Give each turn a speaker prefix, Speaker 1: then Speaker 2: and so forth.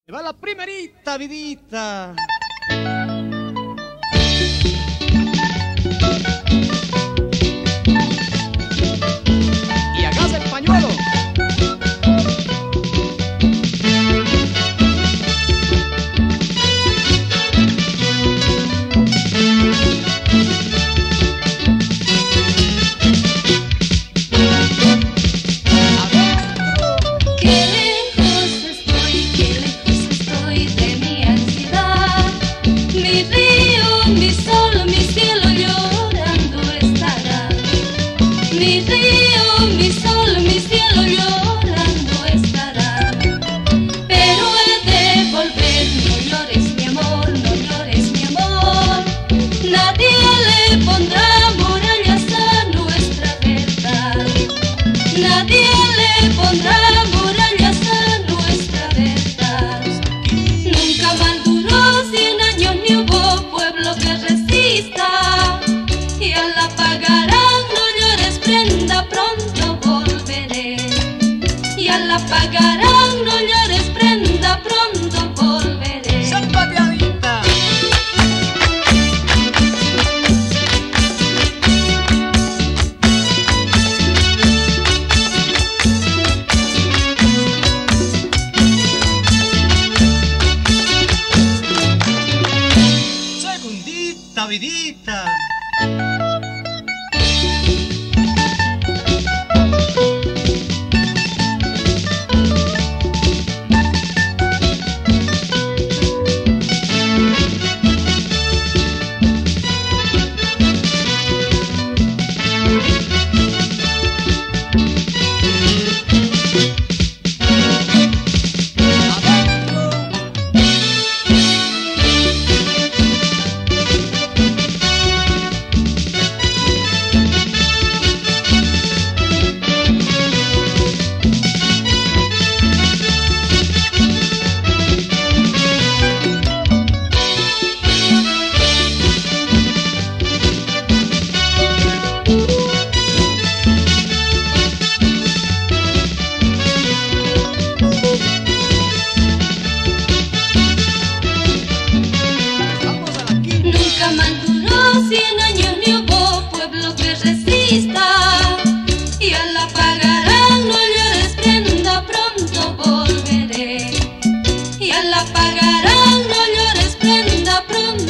Speaker 1: E va la primerita vidita. Y hágase el pañuelo.
Speaker 2: Mi sol, mi cielo llorando estará. Mi río, mi sol, mi cielo llorando estará. Pero he de volver, no llores mi amor, no llores mi amor. Nadie le pondrá murallas a nuestra verdad. Nadie le pondrá murallas a nuestra verdad. Nunca más duró 100 años ni hubo pueblo que resista, y al apagarán no llores prenda, pronto volveré. Y al apagarán no llores prenda, pronto volveré.
Speaker 1: ¡Zapateadita! Segundita vidita.
Speaker 2: Nunca más duró 100 años ni hubo pueblo que resista, y al apagarán no llores prenda, pronto volveré. Y al apagarán no llores prenda, pronto